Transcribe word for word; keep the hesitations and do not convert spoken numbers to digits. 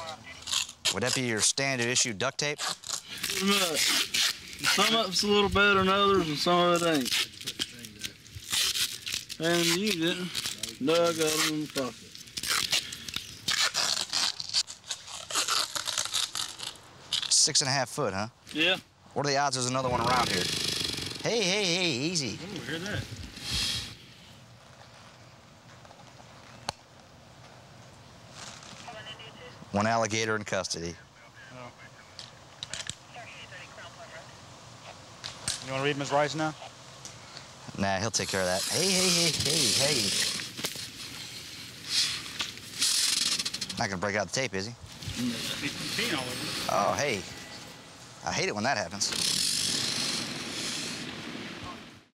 Would that be your standard issue duct tape? Some of it's a little better than others, and some of it ain't. And you didn't. No, I got them in the pocket. Six and a half foot, huh? Yeah. What are the odds there's another one around here? Hey, hey, hey, easy. Oh, hear that? One alligator in custody. Oh. You want to read Miz Rice now? Nah, he'll take care of that. Hey, hey, hey, hey, hey. Not gonna break out the tape, is he? He's peeing all over. Oh, hey. I hate it when that happens.